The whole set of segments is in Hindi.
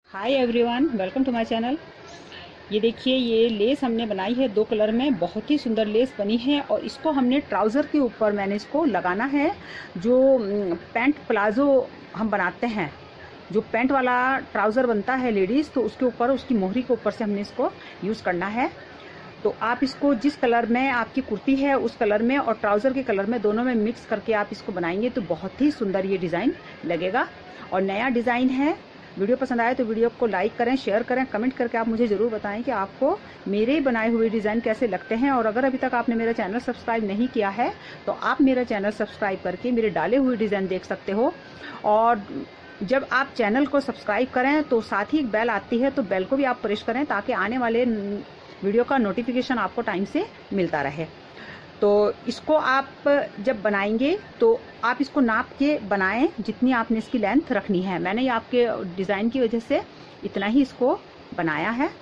Hi everyone, welcome to my channel. ये देखिए, ये लेस हमने बनाई है दो कलर में। बहुत ही सुंदर लेस बनी है और इसको हमने ट्राउज़र के ऊपर मैंने इसको लगाना है। जो पैंट प्लाजो हम बनाते हैं, जो पैंट वाला ट्राउज़र बनता है लेडीज़, तो उसके ऊपर, उसकी मोहरी के ऊपर से हमने इसको यूज़ करना है। तो आप इसको जिस कलर में आपकी कुर्ती है उस कलर में और ट्राउज़र के कलर में, दोनों में मिक्स करके आप इसको बनाएंगे तो बहुत ही सुंदर ये डिज़ाइन लगेगा और नया डिज़ाइन है। वीडियो पसंद आए तो वीडियो को लाइक करें, शेयर करें, कमेंट करके आप मुझे ज़रूर बताएं कि आपको मेरे बनाए हुए डिज़ाइन कैसे लगते हैं। और अगर अभी तक आपने मेरा चैनल सब्सक्राइब नहीं किया है तो आप मेरा चैनल सब्सक्राइब करके मेरे डाले हुए डिज़ाइन देख सकते हो। और जब आप चैनल को सब्सक्राइब करें तो साथ ही एक बेल आती है, तो बेल को भी आप प्रेस करें ताकि आने वाले वीडियो का नोटिफिकेशन आपको टाइम से मिलता रहे। तो इसको आप जब बनाएंगे तो आप इसको नाप के बनाएं जितनी आपने इसकी लेंथ रखनी है। मैंने ये आपके डिज़ाइन की वजह से इतना ही इसको बनाया है।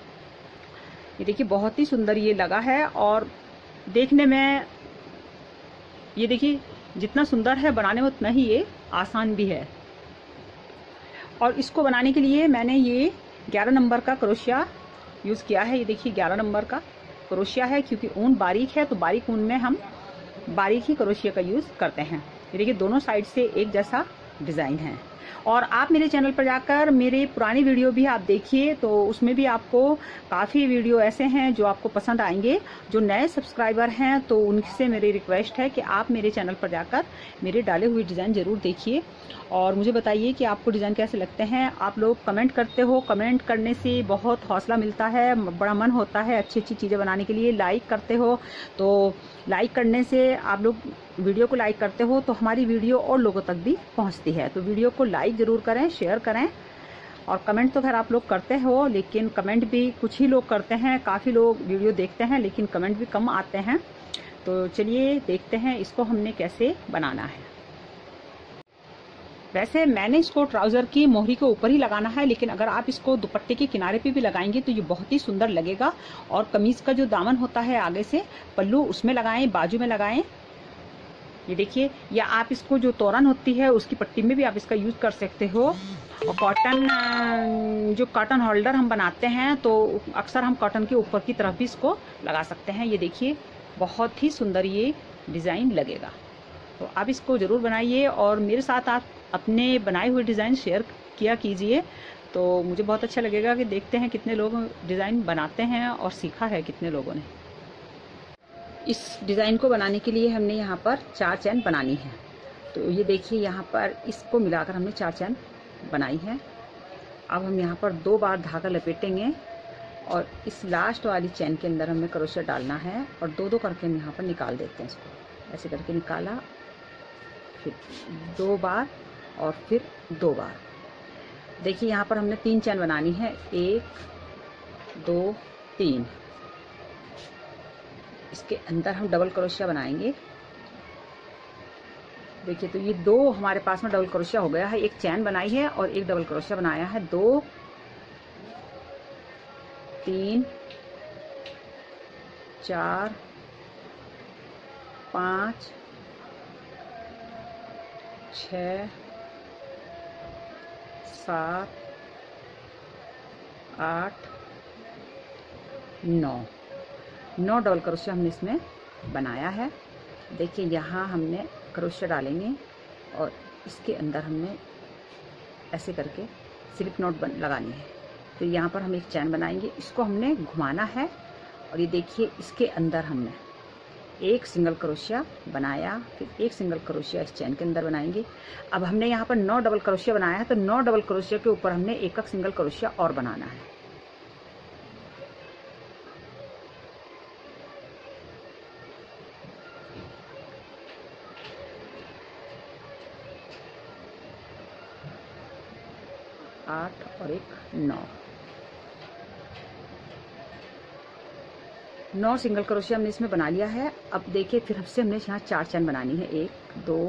ये देखिए, बहुत ही सुंदर ये लगा है और देखने में, ये देखिए जितना सुंदर है बनाने में उतना ही ये आसान भी है। और इसको बनाने के लिए मैंने ये 11 नंबर का क्रोशिया यूज़ किया है। ये देखिए 11 नंबर का क्रोशिया है, क्योंकि ऊन बारीक है तो बारीक ऊन में हम बारीक ही क्रोशिया का यूज़ करते हैं। ये देखिए दोनों साइड से एक जैसा डिज़ाइन है। और आप मेरे चैनल पर जाकर मेरे पुरानी वीडियो भी आप देखिए, तो उसमें भी आपको काफ़ी वीडियो ऐसे हैं जो आपको पसंद आएंगे। जो नए सब्सक्राइबर हैं तो उनसे मेरी रिक्वेस्ट है कि आप मेरे चैनल पर जाकर मेरे डाले हुए डिज़ाइन ज़रूर देखिए और मुझे बताइए कि आपको डिज़ाइन कैसे लगते हैं। आप लोग कमेंट करते हो, कमेंट करने से बहुत हौसला मिलता है, बड़ा मन होता है अच्छी अच्छी चीज़ें बनाने के लिए। लाइक करते हो तो लाइक करने से, आप लोग वीडियो को लाइक करते हो तो हमारी वीडियो और लोगों तक भी पहुंचती है। तो वीडियो को लाइक ज़रूर करें, शेयर करें। और कमेंट तो खैर आप लोग करते हो, लेकिन कमेंट भी कुछ ही लोग करते हैं। काफ़ी लोग वीडियो देखते हैं लेकिन कमेंट भी कम आते हैं। तो चलिए देखते हैं इसको हमने कैसे बनाना है। वैसे मैंने इसको ट्राउज़र की मोहरी के ऊपर ही लगाना है, लेकिन अगर आप इसको दुपट्टे के किनारे पे भी लगाएंगे तो ये बहुत ही सुंदर लगेगा। और कमीज का जो दामन होता है आगे से पल्लू, उसमें लगाएं, बाजू में लगाएं। ये देखिए, या आप इसको जो तोरन होती है उसकी पट्टी में भी आप इसका यूज कर सकते हो। और कॉटन, जो कॉटन होल्डर हम बनाते हैं तो अक्सर हम कॉटन के ऊपर की तरफ भी इसको लगा सकते हैं। ये देखिए बहुत ही सुंदर ये डिज़ाइन लगेगा। तो आप इसको ज़रूर बनाइए और मेरे साथ आप अपने बनाए हुए डिज़ाइन शेयर किया कीजिए, तो मुझे बहुत अच्छा लगेगा कि देखते हैं कितने लोग डिज़ाइन बनाते हैं और सीखा है कितने लोगों ने। इस डिज़ाइन को बनाने के लिए हमने यहाँ पर 4 चैन बनानी है। तो ये देखिए, यहाँ पर इसको मिलाकर हमने 4 चैन बनाई है। अब हम यहाँ पर 2 बार धागा लपेटेंगे और इस लास्ट वाली चैन के अंदर हमें क्रोशिया डालना है और 2-2 करके हम यहाँ पर निकाल देते हैं। इसको ऐसे करके निकाला, फिर 2 बार और फिर 2 बार। देखिए यहाँ पर हमने 3 चैन बनानी है, 1 2 3। इसके अंदर हम डबल क्रोशिया बनाएंगे। देखिए, तो ये 2 हमारे पास में डबल क्रोशिया हो गया है। एक चैन बनाई है और एक डबल क्रोशिया बनाया है। 2 3 4 5 6 7 8 9 डबल क्रोशिया हमने इसमें बनाया है। देखिए यहाँ हमने क्रोशिया डालेंगे और इसके अंदर हमने ऐसे करके स्लिप नॉट लगानी है। तो यहाँ पर हम एक चैन बनाएंगे, इसको हमने घुमाना है और ये देखिए इसके अंदर हमने एक सिंगल क्रोशिया बनाया, फिर एक सिंगल क्रोशिया इस चैन के अंदर बनाएंगे। अब हमने यहाँ पर 9 डबल क्रोशिया बनाया है, तो 9 डबल क्रोशिया के ऊपर हमने एक सिंगल क्रोशिया और बनाना है। आठ और एक 9 सिंगल क्रोशिया हमने इसमें बना लिया है। अब देखिए फिर हमसे हमने यहाँ 4 चैन बनानी है, 1 2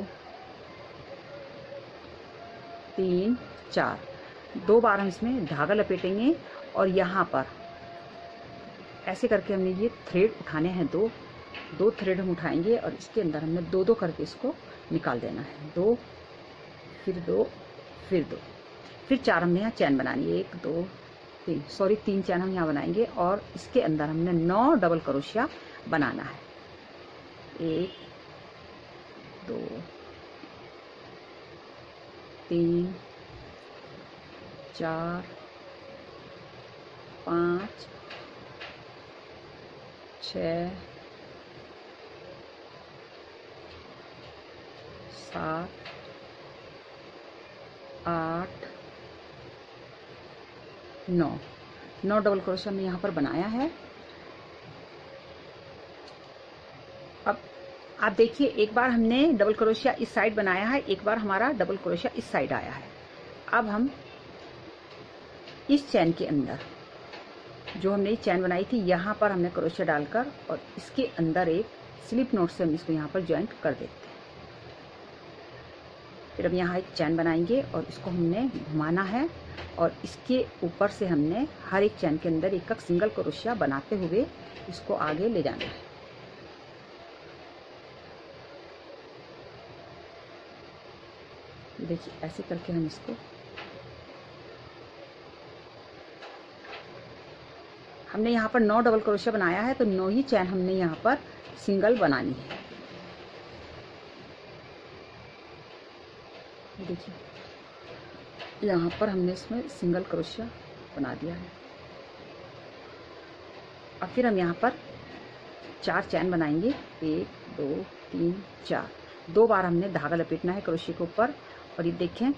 3 4। 2 बार हम इसमें धागा लपेटेंगे और यहाँ पर ऐसे करके हमने ये थ्रेड उठाने हैं। 2 थ्रेड हम उठाएंगे और इसके अंदर हमने 2-2 करके इसको निकाल देना है। 2 फिर 2 फिर 2। फिर 4 हमने यहाँ चैन बनानी है, 1 2 3, सॉरी 3 चैन हम यहाँ बनाएंगे और इसके अंदर हमने 9 डबल क्रोशिया बनाना है। 1 2 3 4 5 6 7 8 9 डबल क्रोशिया हमने यहाँ पर बनाया है। अब आप देखिए, एक बार हमने डबल क्रोशिया इस साइड बनाया है, एक बार हमारा डबल क्रोशिया इस साइड आया है। अब हम इस चैन के अंदर जो हमने चैन बनाई थी, यहाँ पर हमने क्रोशिया डालकर और इसके अंदर एक स्लिप नॉट से हम इसको यहाँ पर ज्वाइंट कर देते हैं। फिर हम यहाँ एक चैन बनाएंगे और इसको हमने घुमाना है और इसके ऊपर से हमने हर एक चैन के अंदर एक सिंगल क्रोशिया बनाते हुए इसको आगे ले जाना है। देखिए ऐसे करके हम इसको हमने यहाँ पर 9 डबल क्रोशिया बनाया है, तो 9 ही चैन हमने यहाँ पर सिंगल बनानी है। देखिए यहाँ पर हमने इसमें सिंगल क्रोशिया बना दिया है। अब फिर हम यहाँ पर 4 चैन बनाएंगे, 1 2 3 4। 2 बार हमने धागा लपेटना है क्रोशिया के ऊपर और ये देखें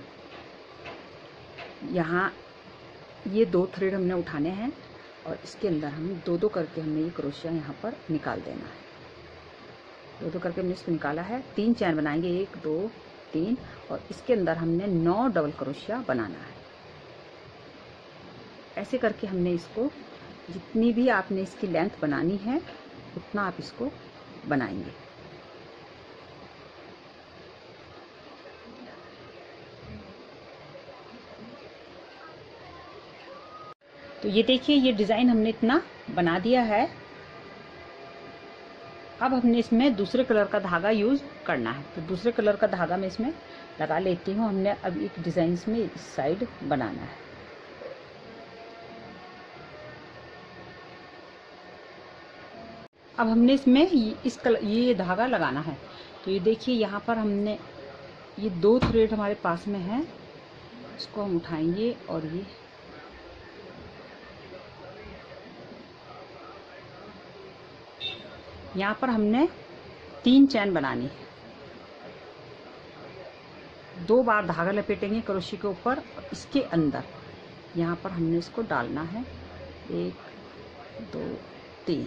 यहाँ ये 2 थ्रेड हमने उठाने हैं और इसके अंदर हम 2-2 करके हमने ये क्रोशिया यहाँ पर निकाल देना है। 2-2 करके हमने इसको निकाला है। 3 चैन बनाएंगे, 1 2 3 और इसके अंदर हमने 9 डबल क्रोशिया बनाना है। ऐसे करके हमने इसको जितनी भी आपने इसकी लेंथ बनानी है उतना आप इसको बनाएंगे। तो ये देखिए, ये डिजाइन हमने इतना बना दिया है। अब हमने इसमें दूसरे कलर का धागा यूज करना है, तो दूसरे कलर का धागा मैं इसमें लगा लेती हूँ। हमने अब एक डिजाइन इसमें इस साइड बनाना है। अब हमने इसमें ये धागा लगाना है। तो ये देखिए यहाँ पर हमने ये 2 थ्रेड हमारे पास में है, इसको हम उठाएंगे और ये यहाँ पर हमने 3 चैन बनानी है। 2 बार धागा लपेटेंगे क्रोशिया के ऊपर और इसके अंदर यहाँ पर हमने इसको डालना है। 1 2 3,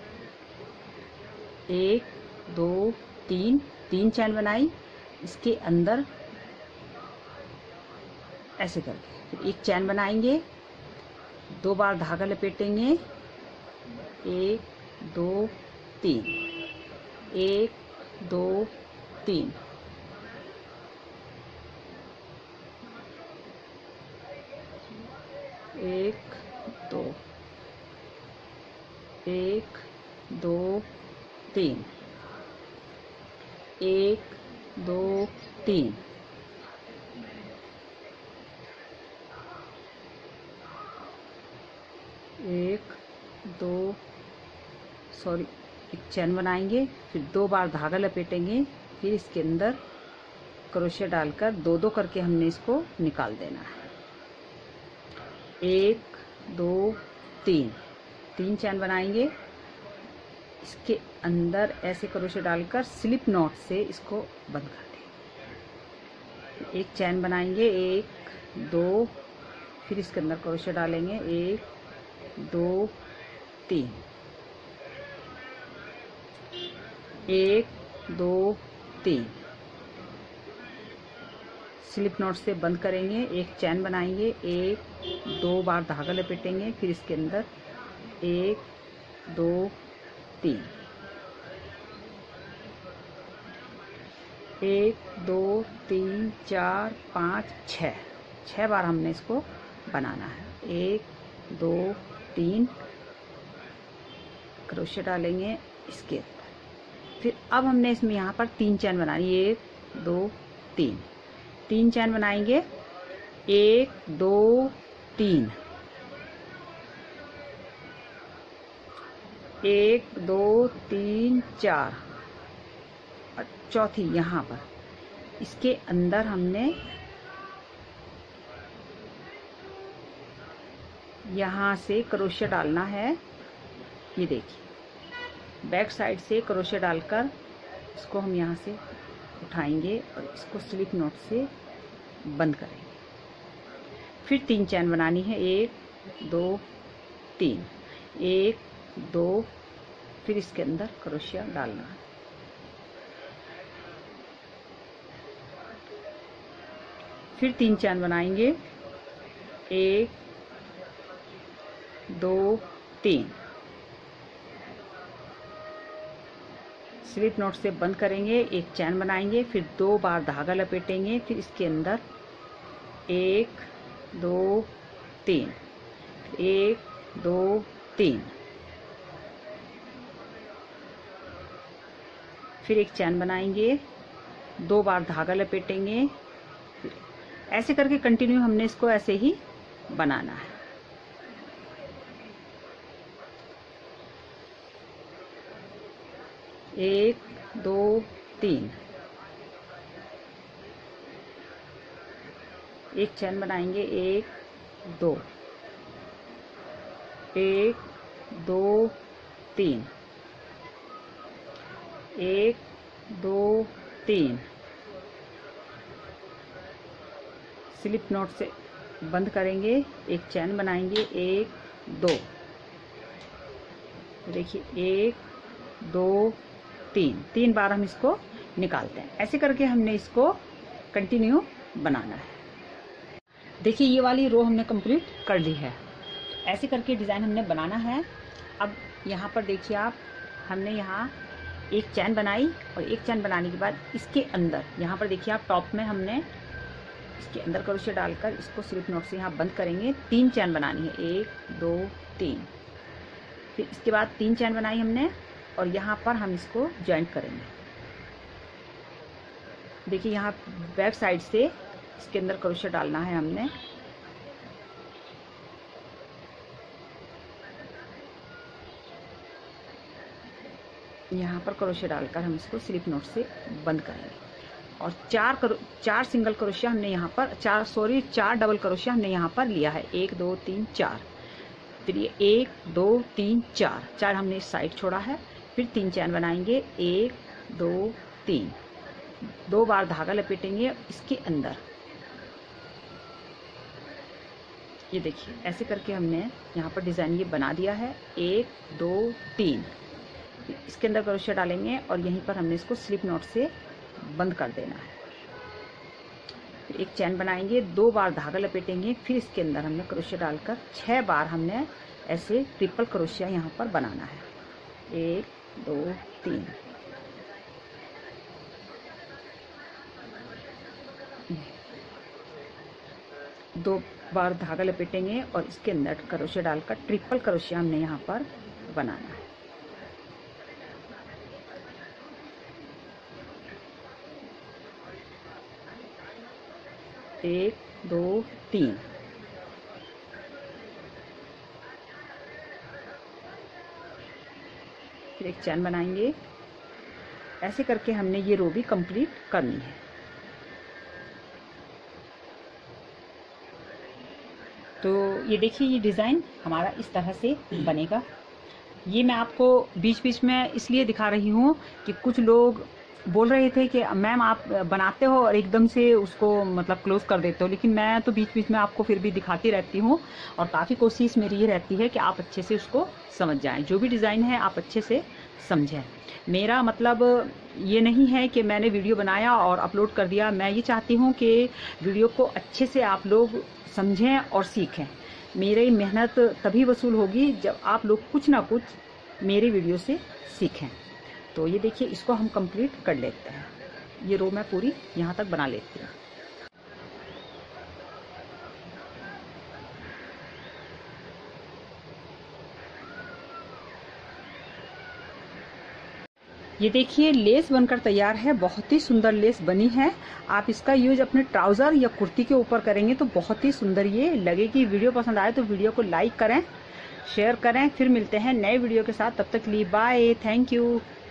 1 2 3, 3 चैन बनाई, इसके अंदर ऐसे करके फिर एक चैन बनाएंगे, 2 बार धागा लपेटेंगे, 1 2 3, 1 2 3, 1 2 1 2 3, 1 2 3, 1 2 सॉरी एक चैन बनाएंगे, फिर 2 बार धागा लपेटेंगे, फिर इसके अंदर क्रोशिया डालकर 2-2 करके हमने इसको निकाल देना है। 1 2 3, 3 चैन बनाएंगे, इसके अंदर ऐसे क्रोशिया डालकर स्लिप नॉट से इसको बंद कर देंगे। एक चैन बनाएंगे, 1 2, फिर इसके अंदर क्रोशिया डालेंगे, 1 2 3, 1 2 3, स्लिप नॉट से बंद करेंगे, एक चैन बनाएंगे, 1 2 बार धागा लपेटेंगे, फिर इसके अंदर 1 2 3, 1 2 3 4 5 6 बार हमने इसको बनाना है। 1 2 3 क्रोशिया डालेंगे इसके अंदर, फिर अब हमने इसमें यहाँ पर 3 चैन बनानी है, 1 2 3, 3 चैन बनाएंगे, 1 2 3, 1 2 3 4, और चौथी यहाँ पर इसके अंदर हमने यहाँ से क्रोशे डालना है। ये देखिए बैक साइड से क्रोशे डालकर इसको हम यहाँ से उठाएंगे और इसको स्लिप नॉट से बंद करेंगे। फिर 3 चैन बनानी है, 1 2 3, 1 2, फिर इसके अंदर क्रोशिया डालना है। फिर 3 चैन बनाएंगे, 1 2 3, स्लिप नॉट से बंद करेंगे, 1 चैन बनाएंगे, फिर 2 बार धागा लपेटेंगे, फिर इसके अंदर 1 2 3, 1 2 3, फिर 1 चैन बनाएंगे, 2 बार धागा लपेटेंगे। ऐसे करके कंटिन्यू हमने इसको ऐसे ही बनाना है। एक 2 3, 1 चैन बनाएंगे, 1 2, 1 2 3, 1 2 3, स्लिप नॉट से बंद करेंगे, 1 चैन बनाएंगे, 1 2, देखिए 1 2 3, 3 बार हम इसको निकालते हैं। ऐसे करके हमने इसको कंटिन्यू बनाना है। देखिए ये वाली रो हमने कंप्लीट कर ली है। ऐसे करके डिज़ाइन हमने बनाना है। अब यहाँ पर देखिए आप, हमने यहाँ 1 चैन बनाई और 1 चैन बनाने के बाद इसके अंदर यहाँ पर देखिए आप टॉप में हमने इसके अंदर क्रोशे डालकर इसको स्लिप नॉट से यहाँ बंद करेंगे। 3 चैन बनानी है, 1 2 3, फिर इसके बाद 3 चैन बनाई हमने और यहाँ पर हम इसको जॉइंट करेंगे। देखिए यहाँ बैक साइड से इसके अंदर क्रोशे डालना है हमने। यहाँ पर क्रोशे डालकर हम इसको स्लिप नॉट से बंद करेंगे और 4 सिंगल क्रोशिया हमने यहाँ पर 4 डबल क्रोशिया हमने यहाँ पर लिया है। 1 2 3 4, फिर ये 1 2 3 4 हमने इस साइड छोड़ा है। फिर 3 चैन बनाएंगे, 1 2 3, 2 बार धागा लपेटेंगे इसके अंदर। ये देखिए ऐसे करके हमने यहाँ पर डिज़ाइन ये बना दिया है। 1 2 3, इसके अंदर क्रोशिया डालेंगे और यहीं पर हमने इसको स्लिप नॉट से बंद कर देना है। फिर 1 चैन बनाएंगे, 2 बार धागा लपेटेंगे, फिर इसके अंदर हमने क्रोशिया डालकर 6 बार हमने ऐसे ट्रिपल क्रोशिया यहाँ पर बनाना है। 1 2 3, दो बार धागा लपेटेंगे और इसके अंदर क्रोशिया डालकर ट्रिपल क्रोशिया हमने यहाँ पर बनाना है। एक 2 3, फिर 1 चैन बनाएंगे। ऐसे करके हमने ये रो भी कंप्लीट करनी है। तो ये देखिए ये डिज़ाइन हमारा इस तरह से बनेगा। ये मैं आपको बीच बीच में इसलिए दिखा रही हूँ कि कुछ लोग बोल रहे थे कि मैम आप बनाते हो और एकदम से उसको मतलब क्लोज कर देते हो, लेकिन मैं तो बीच बीच में आपको फिर भी दिखाती रहती हूँ और काफ़ी कोशिश मेरी ये रहती है कि आप अच्छे से उसको समझ जाएं। जो भी डिज़ाइन है आप अच्छे से समझें। मेरा मतलब ये नहीं है कि मैंने वीडियो बनाया और अपलोड कर दिया। मैं ये चाहती हूँ कि वीडियो को अच्छे से आप लोग समझें और सीखें। मेरी मेहनत तभी वसूल होगी जब आप लोग कुछ ना कुछ मेरे वीडियो से सीखें। तो ये देखिए इसको हम कंप्लीट कर लेते हैं। ये रो मैं पूरी यहाँ तक बना लेती हूँ। ये देखिए लेस बनकर तैयार है, बहुत ही सुंदर लेस बनी है। आप इसका यूज अपने ट्राउजर या कुर्ती के ऊपर करेंगे तो बहुत ही सुंदर ये लगेगी। वीडियो पसंद आए तो वीडियो को लाइक करें, शेयर करें। फिर मिलते हैं नए वीडियो के साथ, तब तक के लिए बाय, थैंक यू।